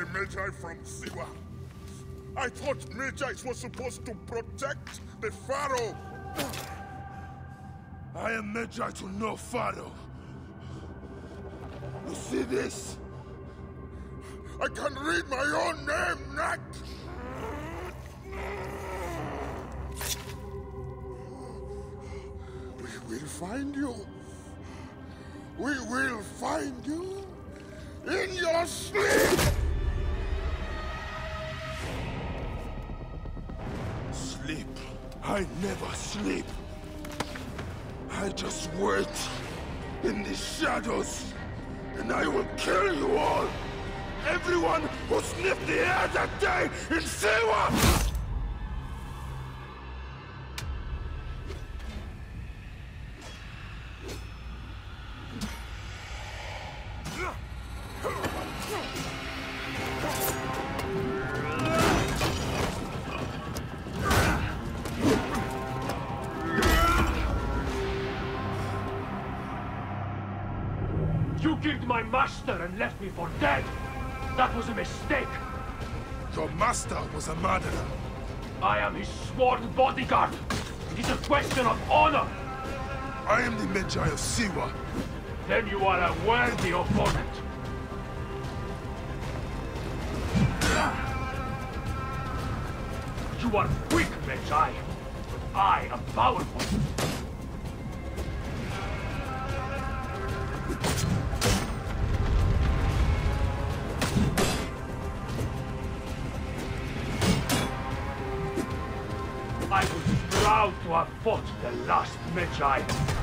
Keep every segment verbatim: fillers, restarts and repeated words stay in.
Magi from Siwa. I thought Magi was supposed to protect the Pharaoh. I am Magi to no Pharaoh. You see this? I can read my own name, Nak! We will find you. We will find you in your sleep! Sleep? I never sleep. I just wait in the shadows, and I will kill you all! Everyone who sniffed the air that day in Siwa! You killed my master and left me for dead! That was a mistake! Your master was a murderer. I am his sworn bodyguard! It is a question of honor! I am the Magi of Siwa. Then you are a worthy opponent! You are weak, Magi, but I am powerful! I was proud to have fought the last Magi.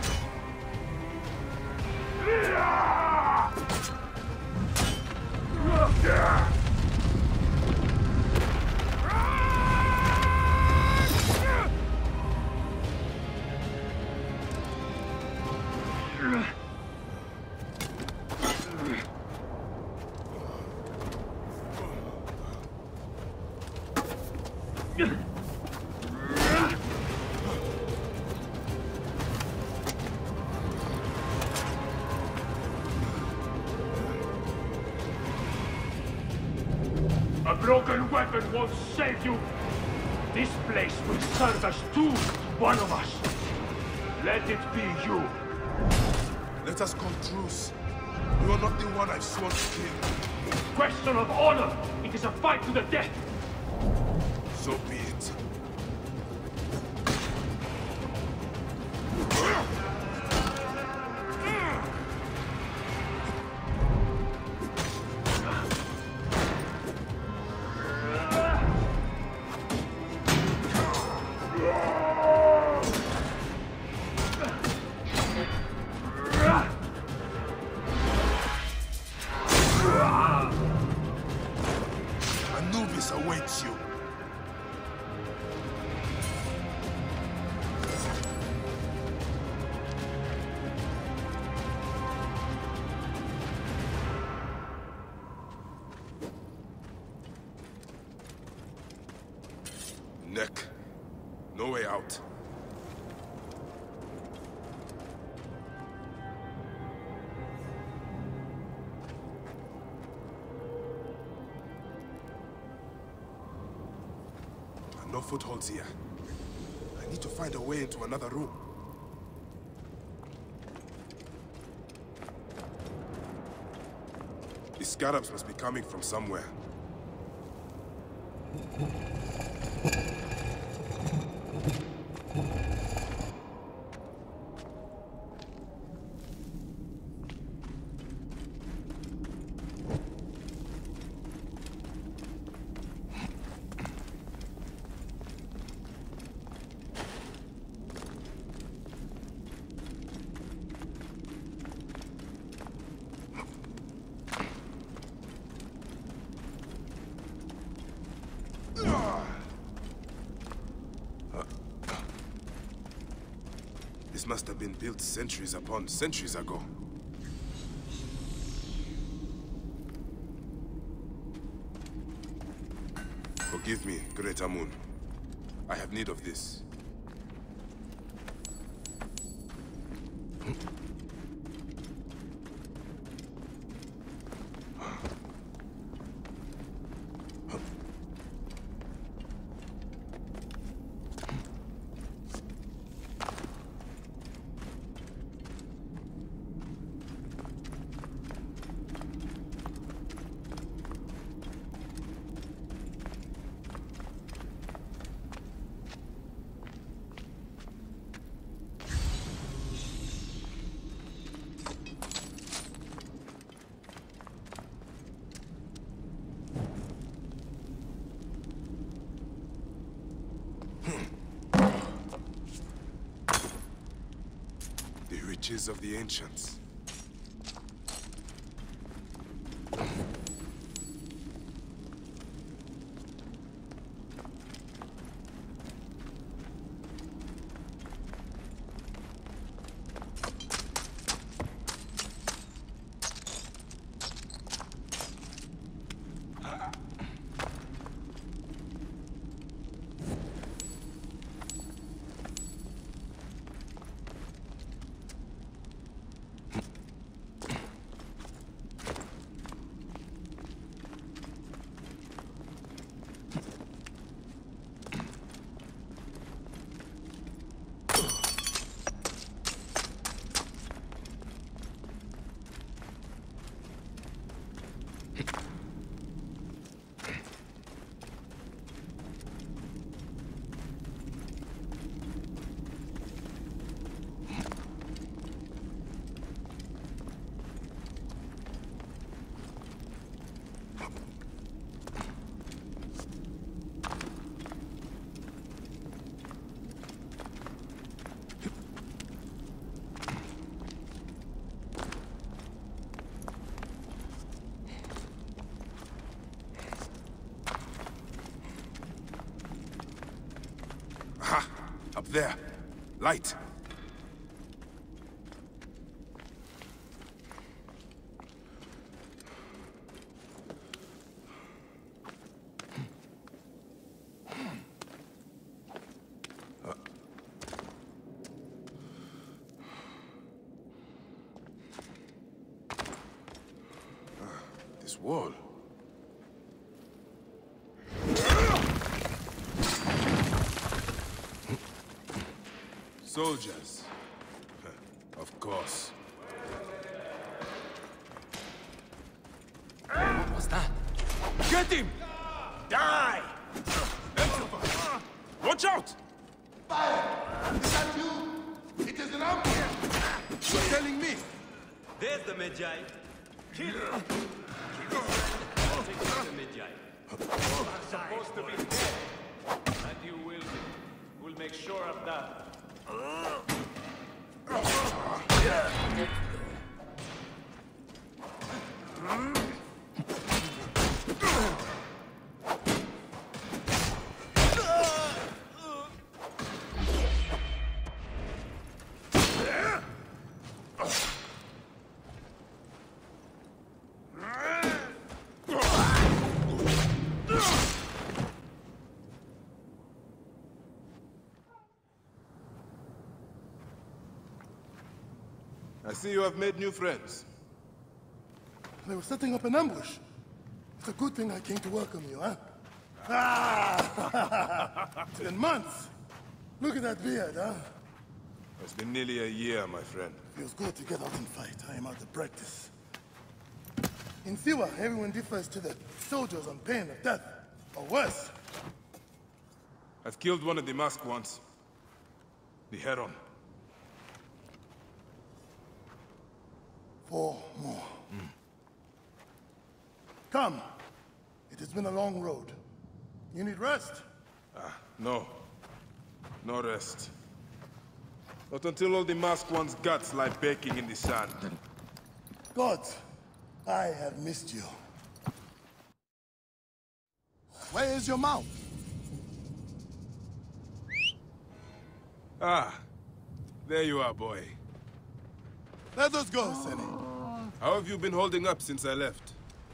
A broken weapon won't save you. This place will serve as two to one of us. Let it be you. Let us come truce. You are not the one I've sworn to kill. Question of honor. It is a fight to the death. So be it. Anubis awaits you. Neck. No way out. No footholds here. I need to find a way into another room. The scarabs must be coming from somewhere. This must have been built centuries upon centuries ago. Forgive me, Great Amun. I have need of this. riches of the ancients. Up there. Light. Uh. Uh, this wall. Soldiers. Of course. What was that? Get him! Die! Watch out! Fire! Is that you? It is an ambush! You're telling me? There's the Medjay. Kill him! Kill Take the Medjay. I'm supposed to be dead. And you will be. We'll make sure of that. I see you have made new friends. They were setting up an ambush. It's a good thing I came to welcome you, huh? Ah! It's been months. Look at that beard, huh? It's been nearly a year, my friend. Feels good to get out and fight. I am out of practice. In Siwa, everyone defers to the soldiers on pain of death, or worse. I've killed one of the masked ones. The Heron. Four more. Mm. Come. It has been a long road. You need rest? Ah, no. No rest. Not until all the masked one's guts lie baking in the sand. God, I have missed you. Where is your mount? Ah, there you are, boy. Let us go, Seni. How have you been holding up since I left?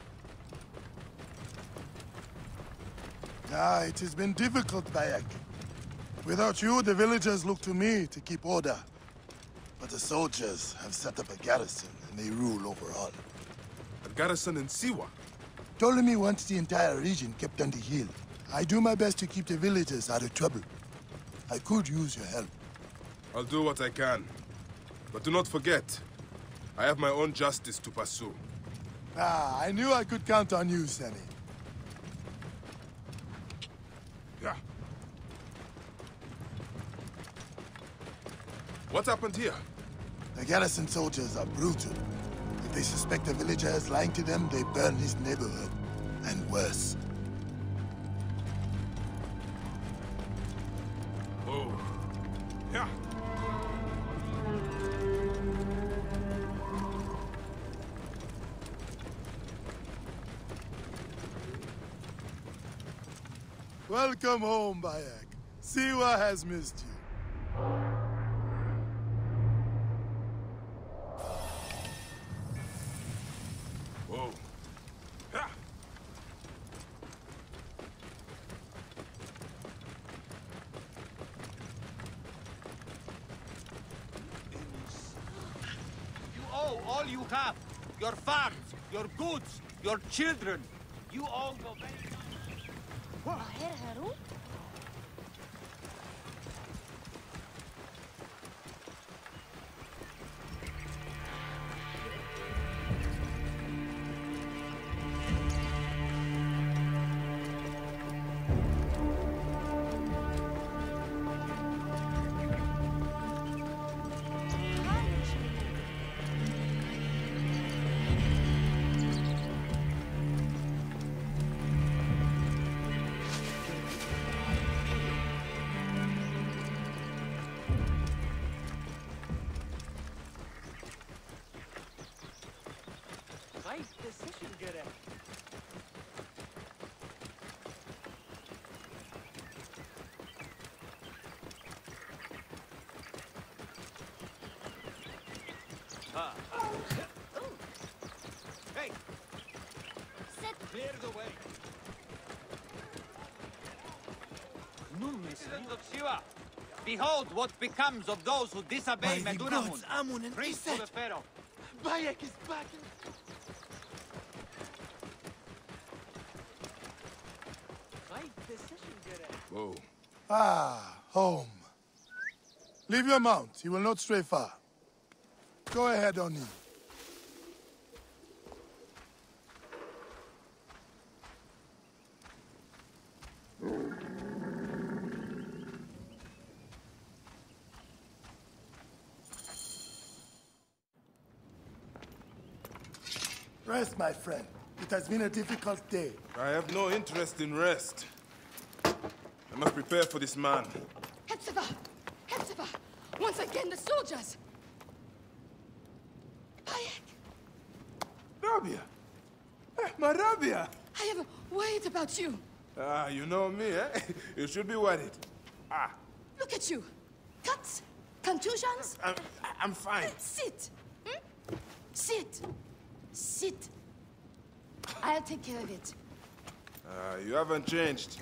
Ah, it has been difficult, Bayek. Without you, the villagers look to me to keep order. But the soldiers have set up a garrison, and they rule over all. A garrison in Siwa? Ptolemy wants the entire region kept on the hill. I do my best to keep the villagers out of trouble. I could use your help. I'll do what I can. But do not forget, I have my own justice to pursue. Ah, I knew I could count on you, Seni. Yeah. What happened here? The garrison soldiers are brutal. If they suspect a villager is lying to them, they burn his neighborhood. And worse. Oh. Yeah. Welcome home, Bayek. Siwa has missed you. Whoa. Ha! You owe all you have. Your farms, your goods, your children. You all go back. Maher Harun? Right decision, Gere. Ah. Hey, Set. clear the way. Citizens of Siwa, behold what becomes of those who disobey By the Medunamun, gods, Amun and priest to the Iset, Pharaoh. Bayek is back. Right decision, Gere. Whoa. Ah, home. Leave your mount. He will not stray far. Go ahead, Oni. Rest, my friend. It has been a difficult day. I have no interest in rest. I must prepare for this man. Hetzeva! Hetzeva! Once again, the soldiers! Bayek! Rabia! Eh, my Rabia! I have worried about you. Ah, you know me, eh? You should be worried. Ah, Look at you. Cuts, contusions. I'm, I'm fine. Sit. Hmm? Sit. Sit. I'll take care of it. Ah, you haven't changed.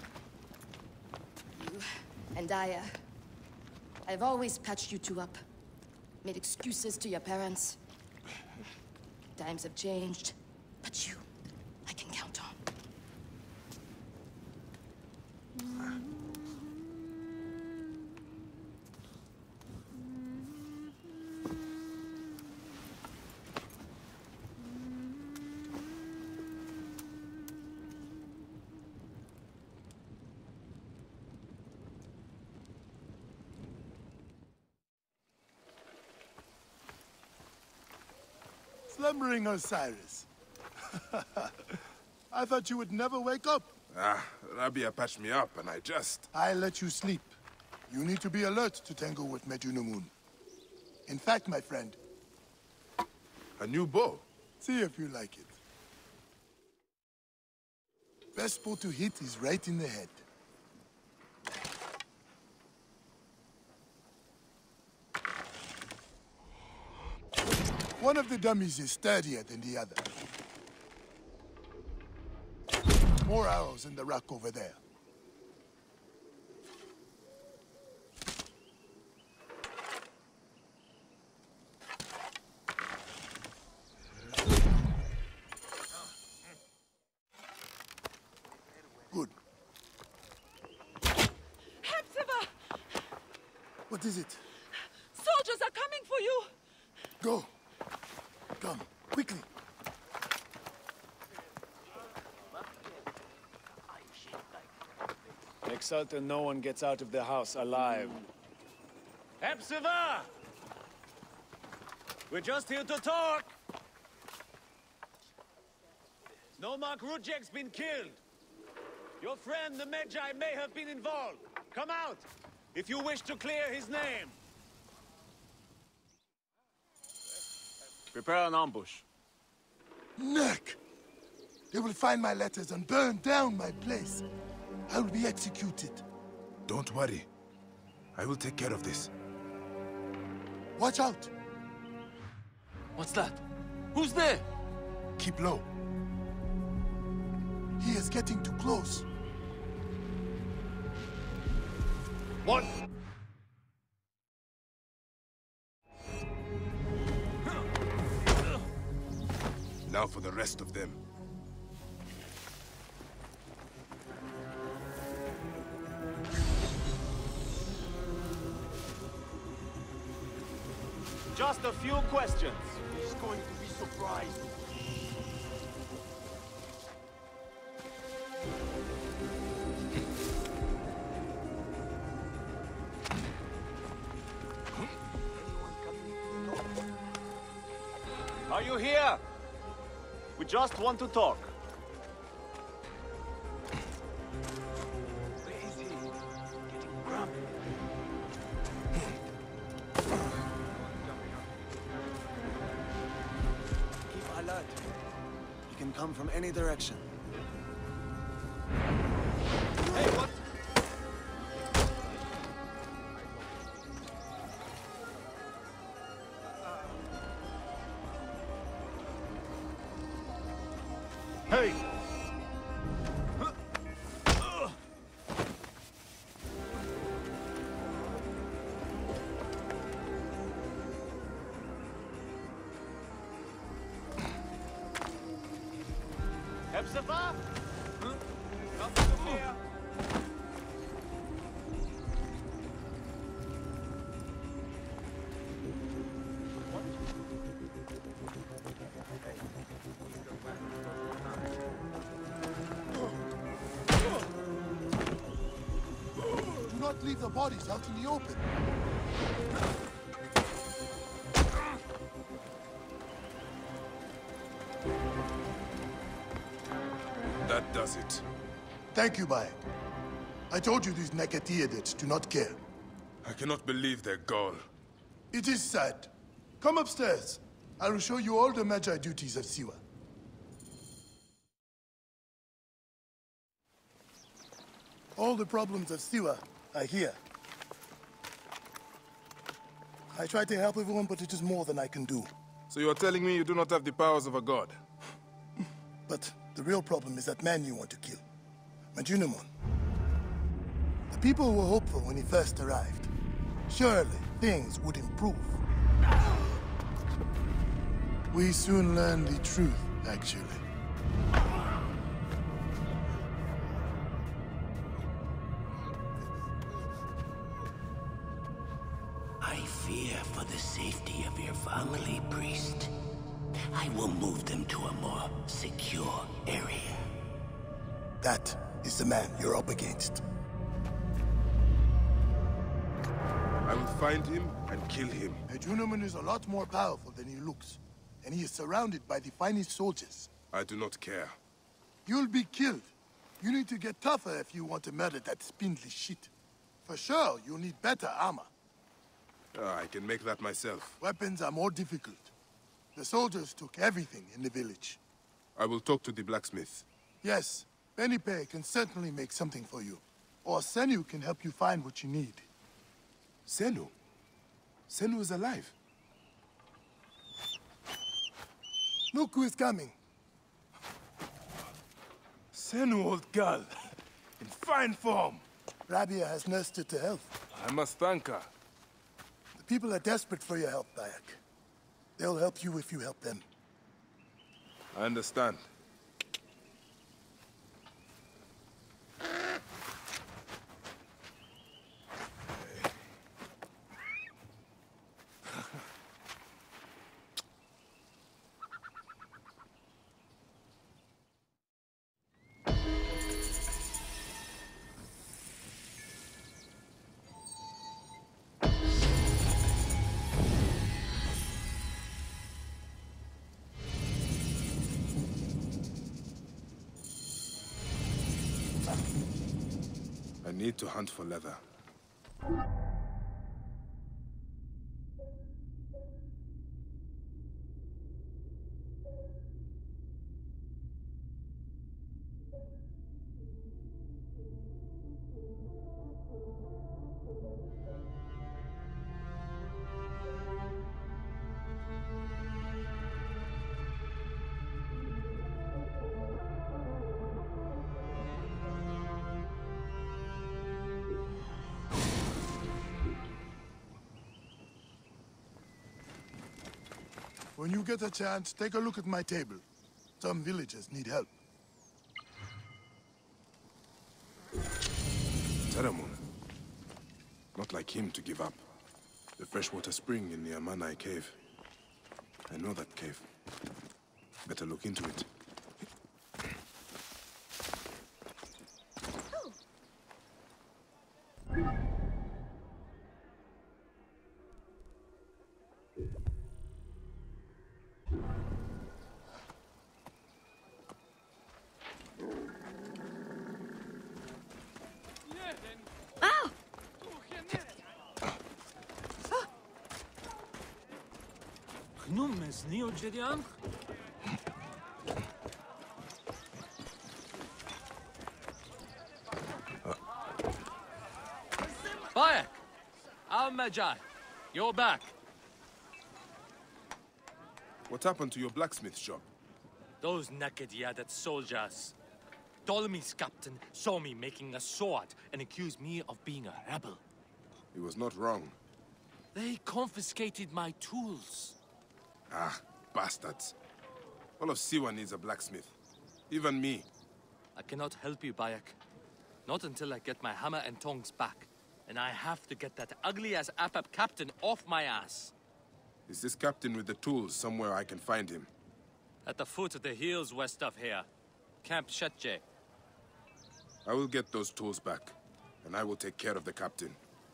And I, uh, I've always patched you two up. Made excuses to your parents. Times have changed. But you, I can count on. Slumbering Osiris. I thought you would never wake up. Ah, Rabia patched me up and I just... I let you sleep. You need to be alert to tangle with Medunamun. In fact, my friend, A new bow. see if you like it. Best spot to hit is right in the head. One of the dummies is sturdier than the other. More arrows in the rack over there. Good. Hetzeva! What is it? Soldiers are coming for you! Go. Come, quickly. Make certain no one gets out of the house alive. Hetzeva! We're just here to talk! Nomarch Rudjek's been killed. Your friend, the Medjay, may have been involved. Come out, if you wish to clear his name. Prepare an ambush. Neck! They will find my letters and burn down my place. I will be executed. Don't worry. I will take care of this. Watch out! What's that? Who's there? Keep low. He is getting too close. What? Now for the rest of them. Just a few questions. He's going to be surprised. Are you here? We just want to talk. Where is he? Getting grumpy. Keep alert. He can come from any direction. Hey, what? Hey! Hepzibah? Come to here. Do not leave the bodies out in the open. That does it. Thank you, Bayek. I told you these Nekatiadids do not care. I cannot believe their gall. It is sad. Come upstairs. I will show you all the Magi duties of Siwa. All the problems of Siwa are here. I try to help everyone, but it is more than I can do. So you are telling me you do not have the powers of a god? But the real problem is that man you want to kill. Majunimon. The people were hopeful when he first arrived. Surely, things would improve. We soon learned the truth, actually. I fear for the safety of your family, priest. I will move them to a more secure area. That is the man you're up against. I will find him and kill him. Majunimon is a lot more powerful than he looks. And he is surrounded by the finest soldiers. I do not care. You'll be killed. You need to get tougher if you want to murder that spindly shit. For sure, you'll need better armor. Ah, I can make that myself. Weapons are more difficult. The soldiers took everything in the village. I will talk to the blacksmith. Yes, Benipe can certainly make something for you. Or Senu can help you find what you need. Senu? Senu is alive. Look who is coming. Senu, old girl. In fine form. Rabia has nursed her to health. I must thank her. The people are desperate for your help, Bayek. They'll help you if you help them. I understand. I need to hunt for leather. when you get a chance, take a look at my table. Some villagers need help. Teramon. Not like him to give up. The freshwater spring in the Amanai cave. I know that cave. Better look into it. Bayek! Al Medjay, you're back. What happened to your blacksmith shop? Those naked Yadet soldiers. Ptolemy's captain saw me making a sword and accused me of being a rebel. He was not wrong. They confiscated my tools. Ah, bastards. All of Siwa needs a blacksmith. Even me. I cannot help you, Bayek. Not until I get my hammer and tongs back. And I have to get that ugly-ass Apap captain off my ass. Is this captain with the tools somewhere I can find him? At the foot of the hills west of here. Camp Shetje. I will get those tools back, and I will take care of the captain.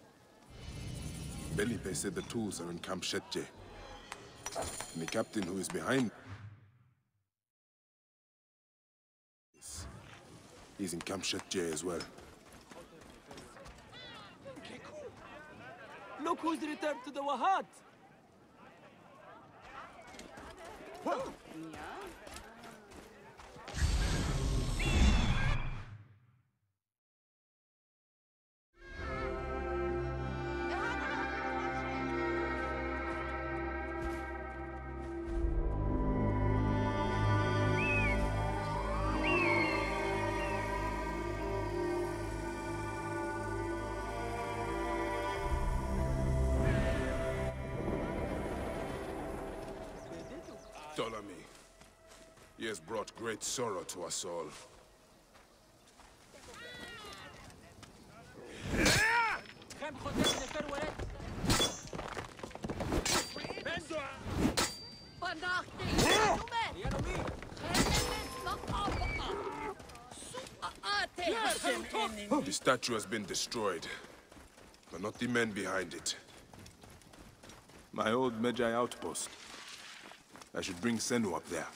Belipe said the tools are in Camp Shetje. And the captain who is behind... He's in Camp Shetje as well. Look who's returned to the Wahat! Ptolemy. He has brought great sorrow to us all. The statue has been destroyed, but not the men behind it. My old Medjay outpost. I should bring Senu up there.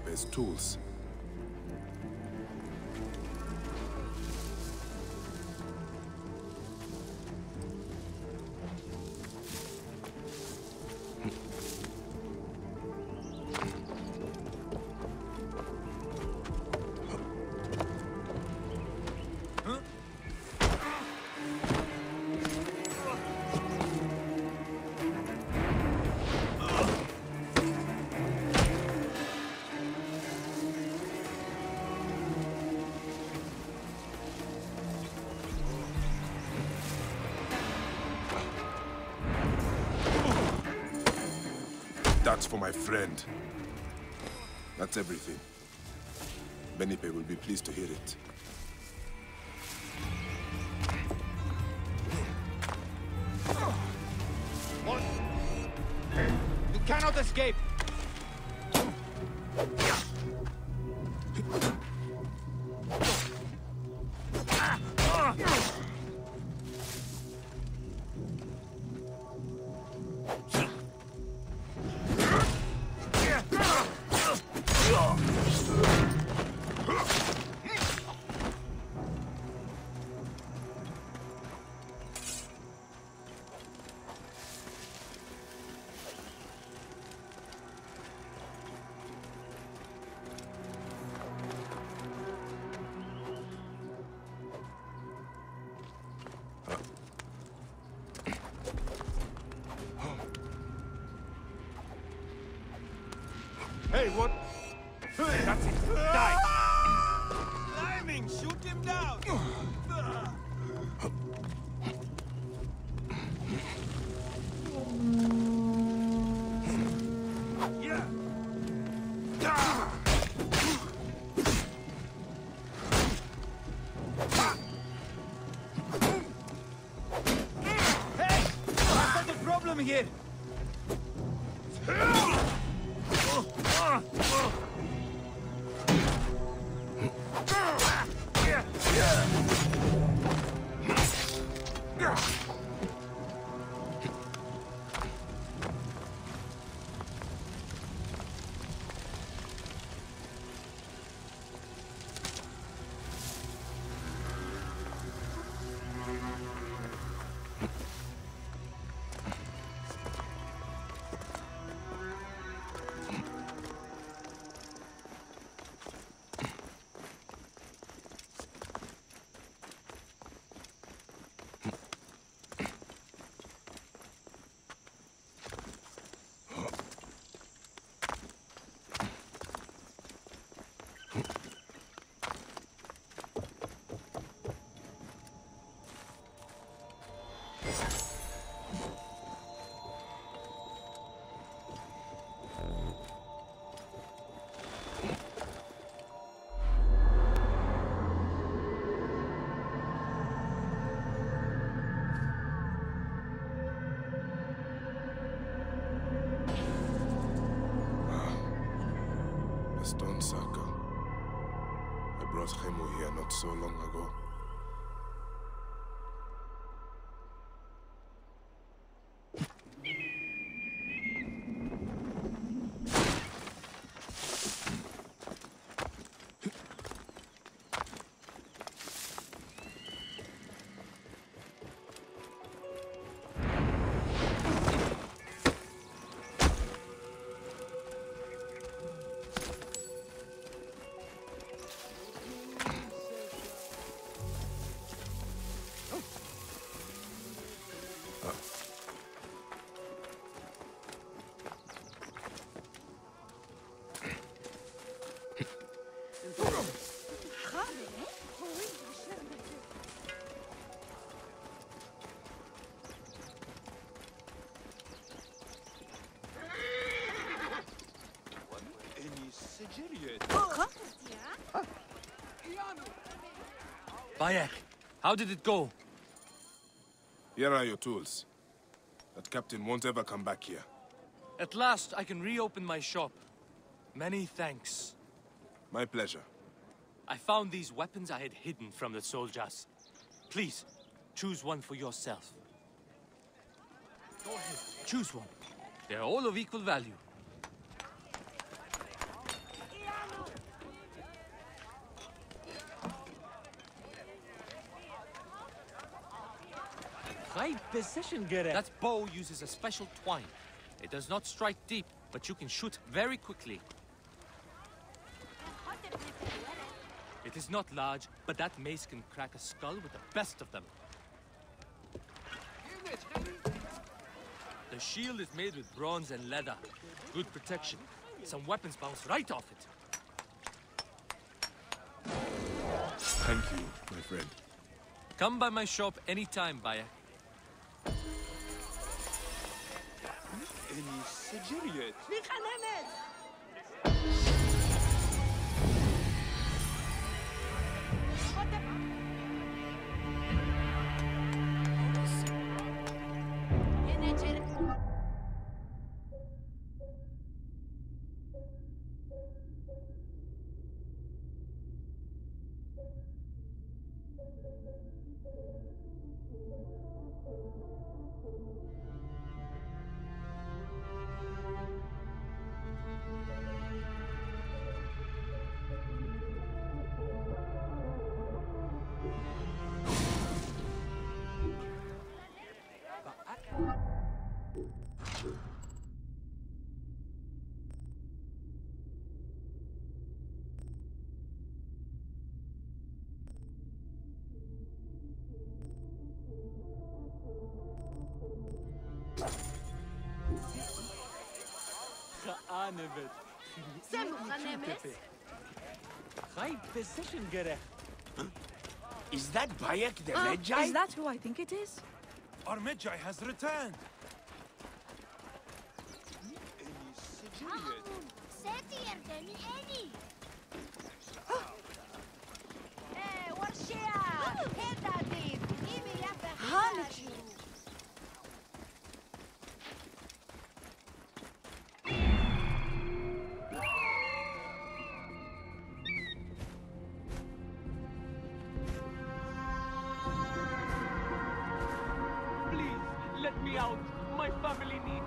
as tools. That's for my friend. That's everything. Benipe will be pleased to hear it. What? You cannot escape! Hey, what? That's it. Die! Climbing! Shoot him down! Yeah! Hey! I've got a problem here! Stone circle. I brought Khemu here not so long ago. Bayek, how did it go? Here are your tools. That captain won't ever come back here. At last, I can reopen my shop. Many thanks. My pleasure. I found these weapons I had hidden from the soldiers. Please, choose one for yourself. Go ahead, choose one. They're all of equal value. High position, Gere. That bow uses a special twine. It does not strike deep, but you can shoot very quickly. It is not large, but that mace can crack a skull with the best of them. The shield is made with bronze and leather. Good protection. Some weapons bounce right off it. Thank you, my friend. Come by my shop anytime, Bayek. Any Sigiriot. High position, Gere. Is that Bayek the Uh, Medjay? is that who I think it is? Our Medjay has returned. Let me out! My family needs...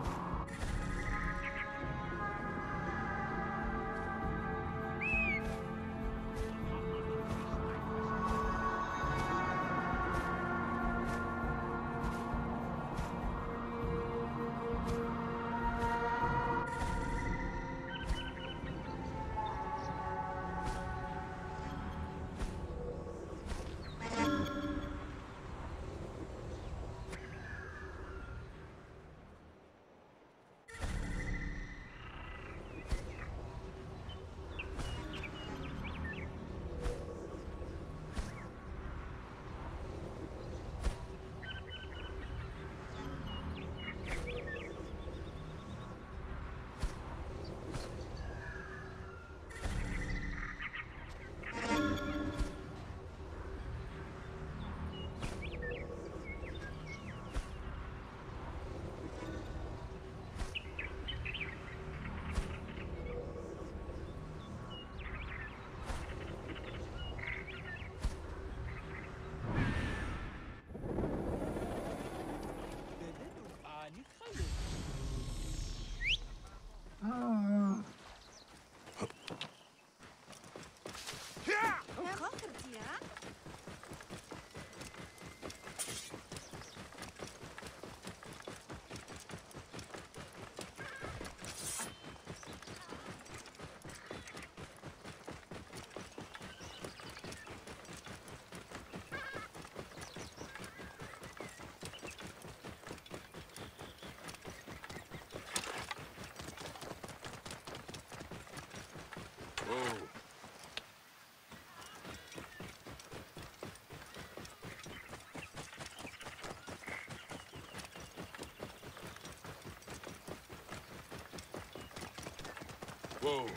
Whoa.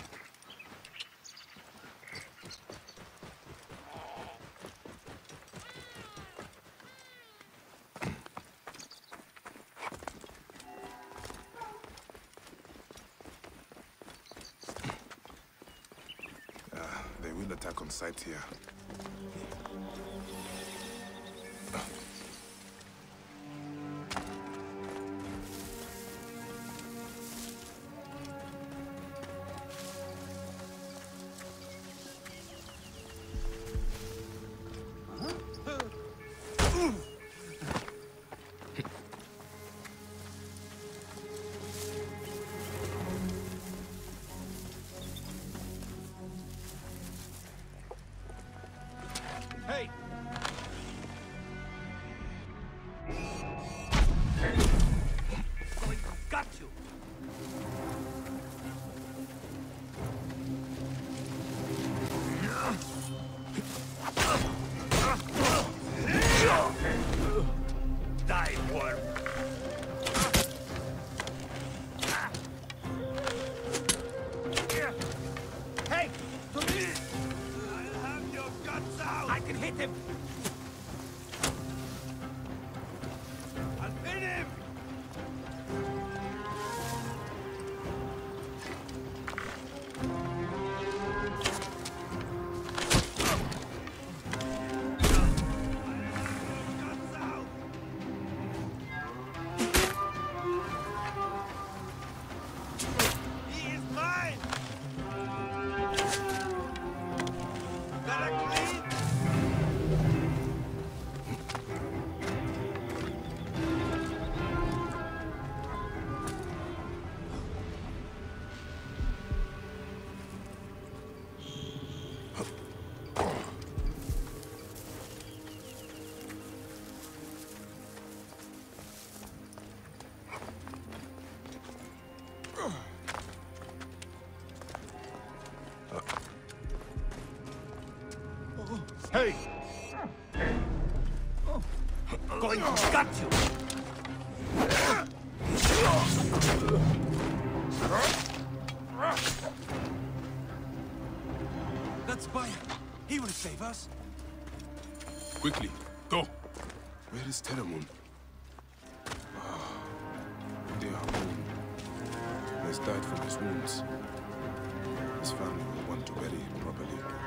Ah, they will attack on sight here. Hey! I'll have your guts out! I can hit him! I'll pin him! Hey! Going to gut you! That's Bayek. He will save us. Quickly, go! Where is Teramun? Ah, dear Moon. He has died from his wounds. His family will want to bury him properly.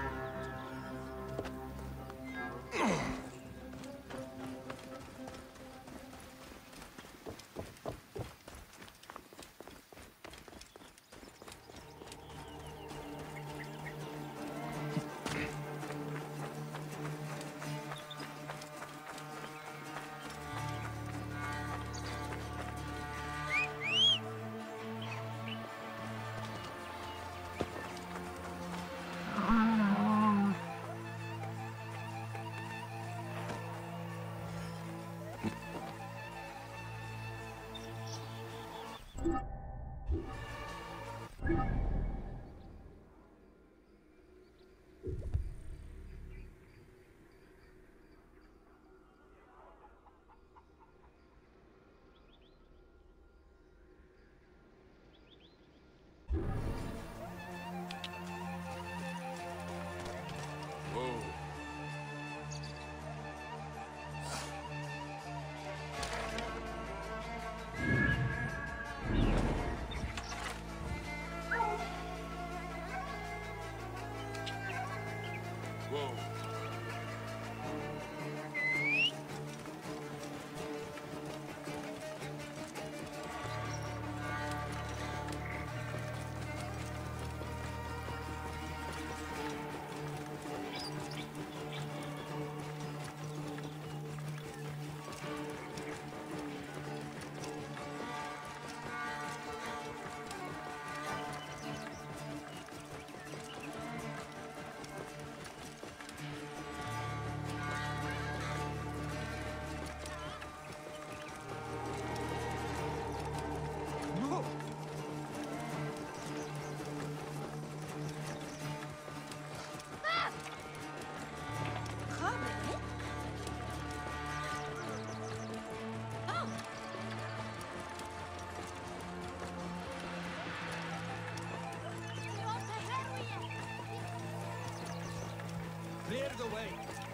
Clear the way.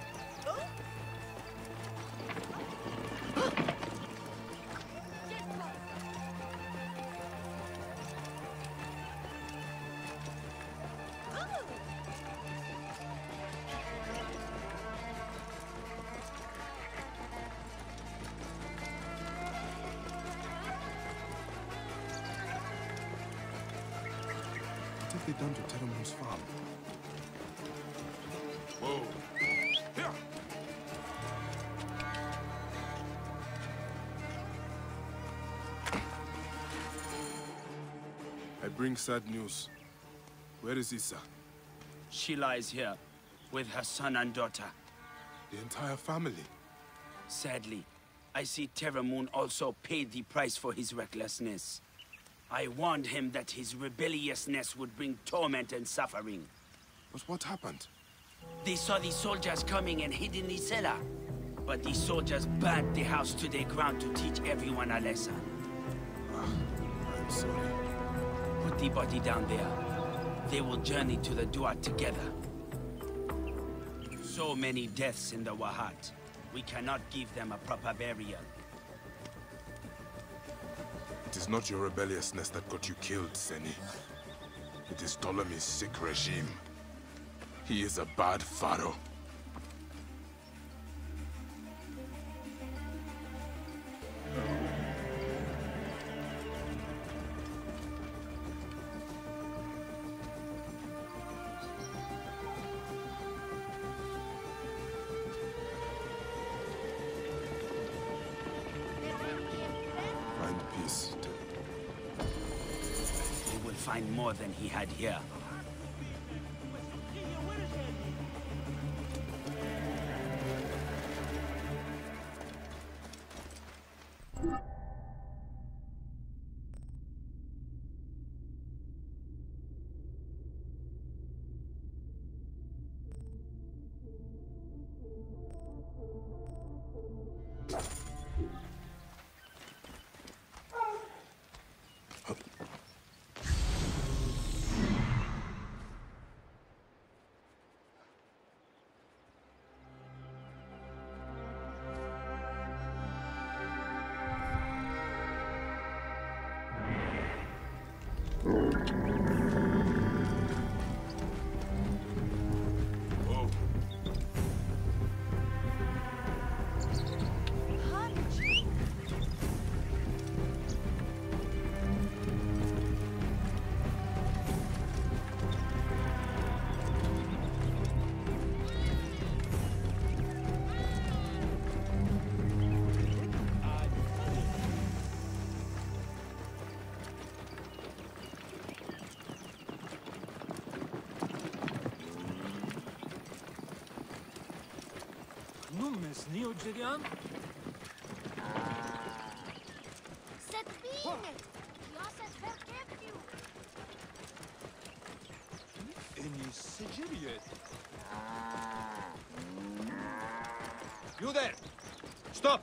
What have they done to Teramun's farm? Whoa. Here. I bring sad news. Where is Issa? She lies here, with her son and daughter. The entire family? Sadly, I see Teramun also paid the price for his recklessness. I warned him that his rebelliousness would bring torment and suffering. But what happened? They saw the soldiers coming and hid in the cellar. But the soldiers burned the house to the ground to teach everyone a lesson. Ah, I'm sorry. Put the body down there. They will journey to the Duat together. So many deaths in the Wahat. We cannot give them a proper burial. It is not your rebelliousness that got you killed, Seni. It is Ptolemy's sick regime. He is a bad pharaoh. Find peace. He will find more than he had here. Nummes Neogerian? Set bine! Jag sett verkefju! Any Sigiriet? You there! Stop!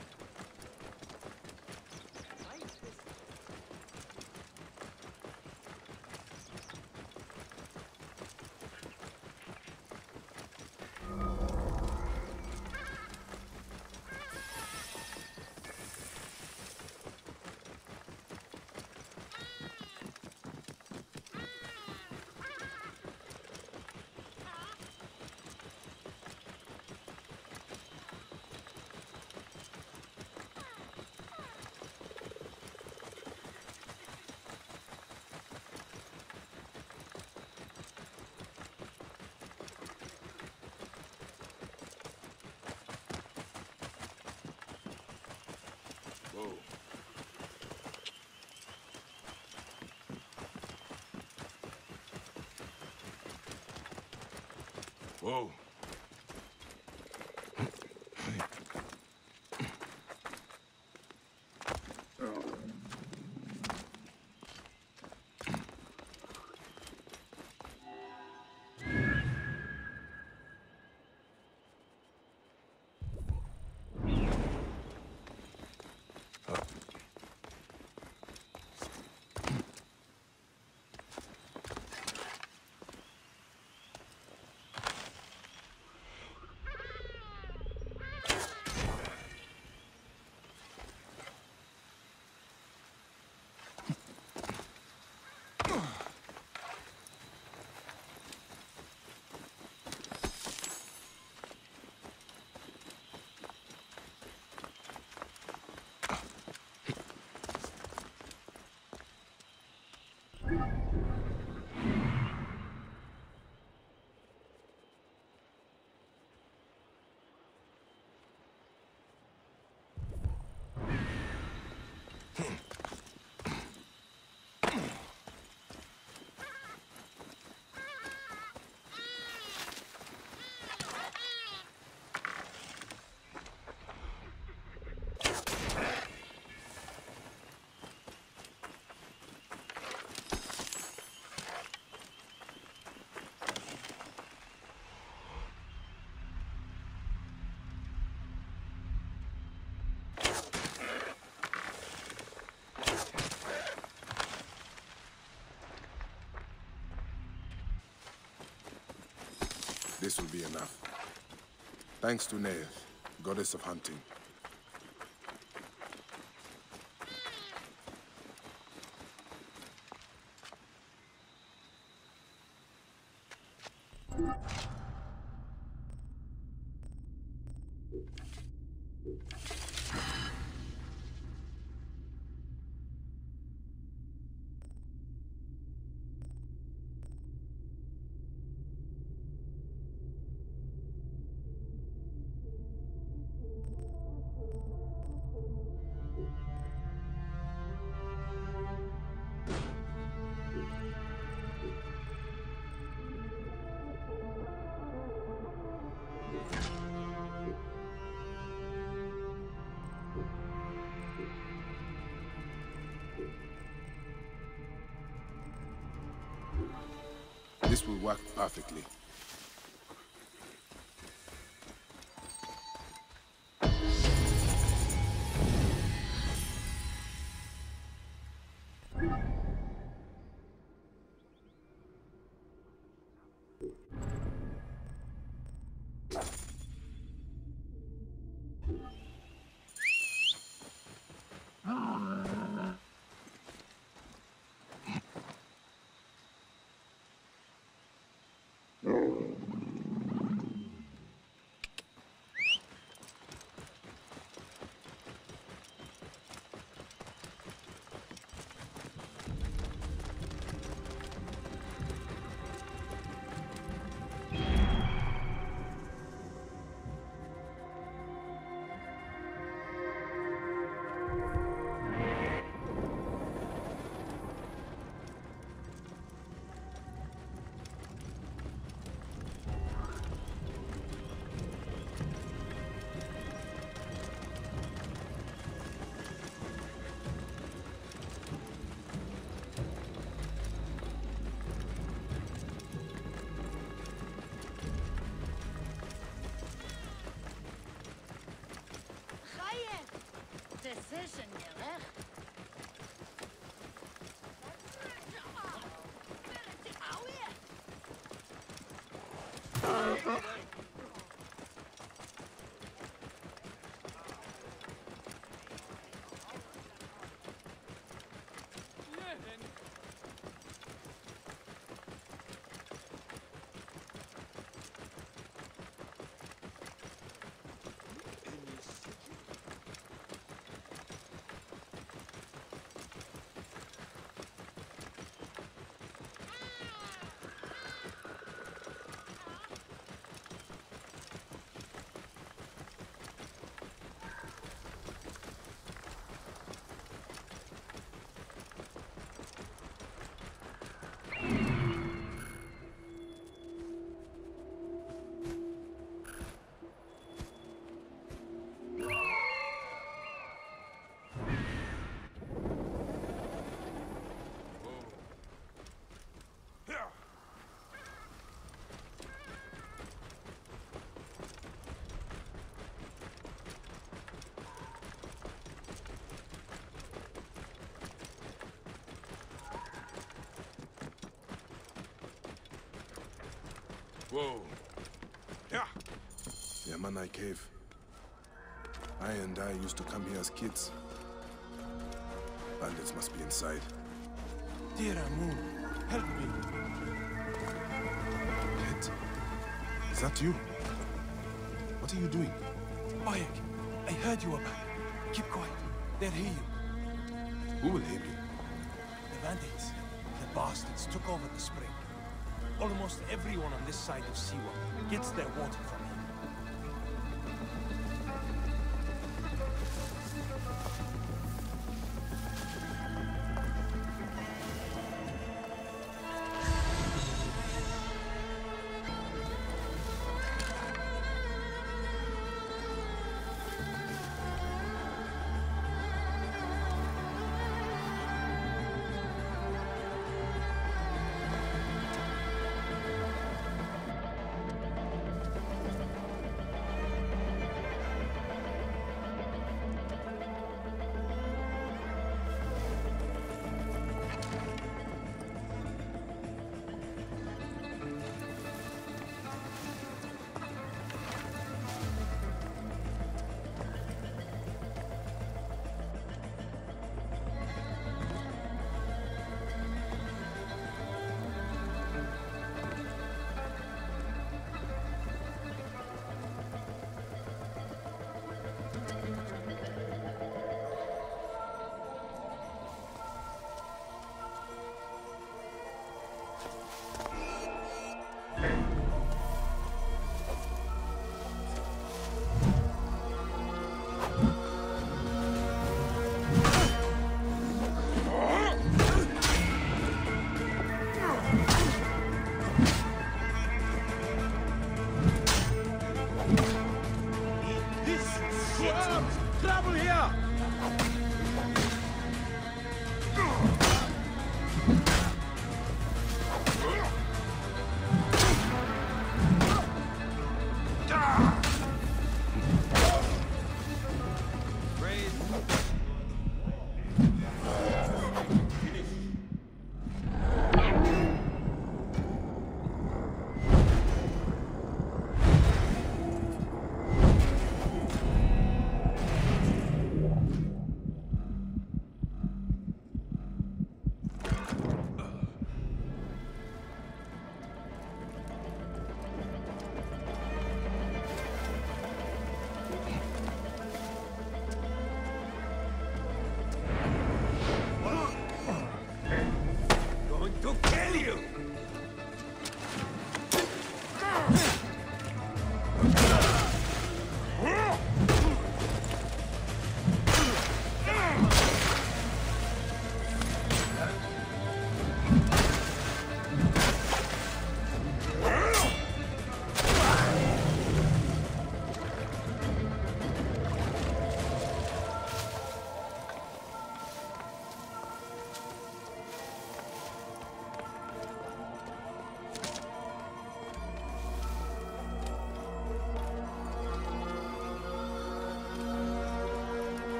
Whoa. Whoa. This will be enough. Thanks to Neith, goddess of hunting. This will work perfectly. Decision, Miller. Whoa. Yeah. Yamanai Cave. I and I used to come here as kids. Bandits must be inside. Dear Amun, help me. Kit, is that you? What are you doing? Bayek, I heard you were back. Keep quiet. They'll hear you. Who will hear me? The bandits. The bastards took over the spring. Almost everyone on this side of Siwa gets their water from here.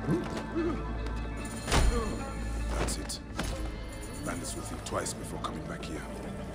That's it. Bandits will think twice before coming back here.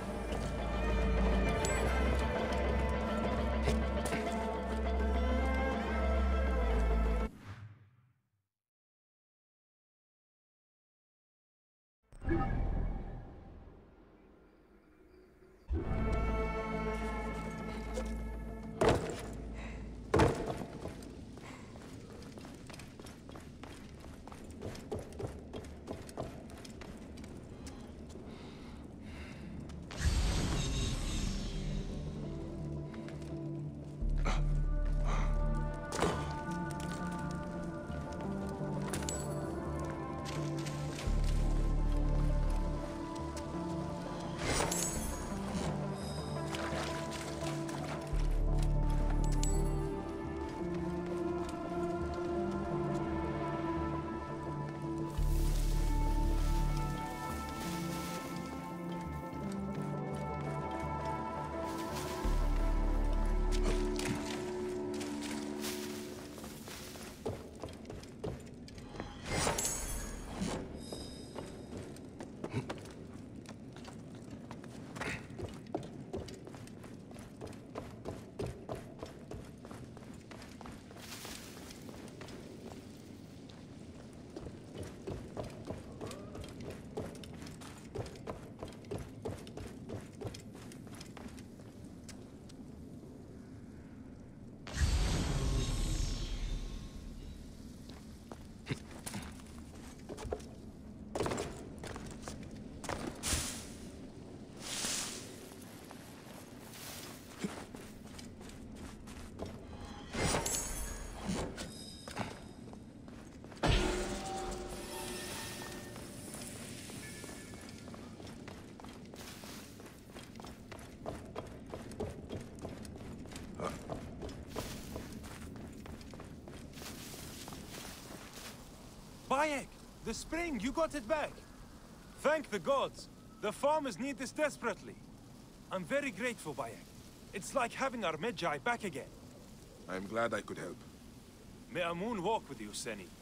Bayek! The spring! You got it back! Thank the gods! The farmers need this desperately. I'm very grateful, Bayek. It's like having our Medjay back again. I'm glad I could help. May Amun walk with you, Seni.